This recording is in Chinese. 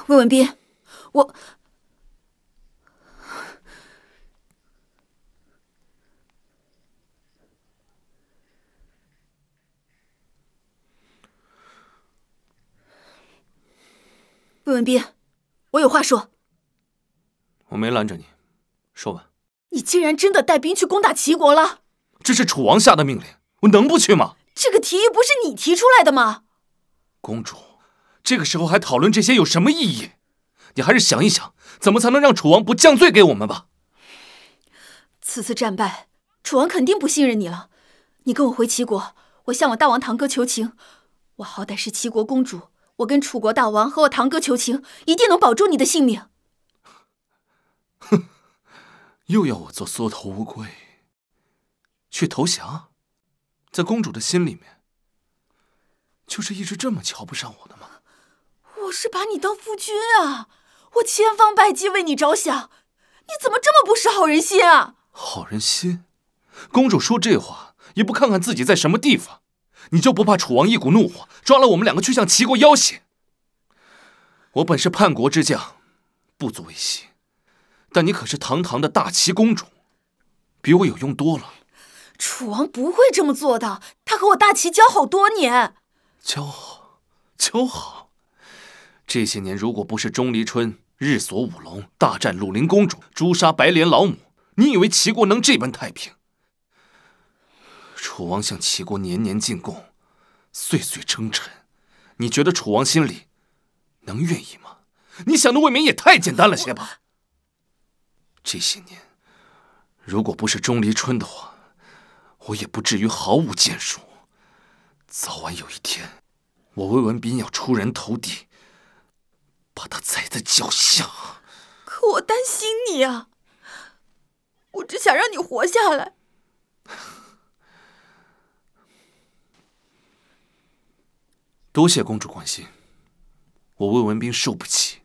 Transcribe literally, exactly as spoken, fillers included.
魏文斌，我……魏文斌，我有话说。 我没拦着你，说吧。 你竟然真的带兵去攻打齐国了？ 这是楚王下的命令，我能不去吗？ 这个提议不是你提出来的吗？ 公主，这个时候还讨论这些有什么意义？你还是想一想，怎么才能让楚王不降罪给我们吧。 此次战败，楚王肯定不信任你了。你跟我回齐国，我向我大王堂哥求情。我好歹是齐国公主，我跟楚国大王和我堂哥求情，一定能保住你的性命。 哼，又要我做缩头乌龟，去投降？在公主的心里面，就是一直这么瞧不上我的吗？ 我是把你当夫君啊，我千方百计为你着想，你怎么这么不识好人心啊？ 好人心？公主说这话也不看看自己在什么地方，你就不怕楚王一股怒火抓了我们两个去向齐国要挟？我本是叛国之将，不足为惜，但你可是堂堂的大齐公主，比我有用多了。 楚王不会这么做的，他和我大齐交好多年。 交好，交好。这些年如果不是钟离春日锁五龙，大战鲁陵公主，诛杀白莲老母，你以为齐国能这般太平？楚王向齐国年年进贡，岁岁称臣，你觉得楚王心里能愿意吗？你想的未免也太简单了些吧。这些年如果不是钟离春的话，我也不至于毫无建树。早晚有一天，我魏文斌要出人头地，把他踩在脚下。 可我担心你啊，我只想让你活下来。 多谢公主关心，我魏文斌受不起。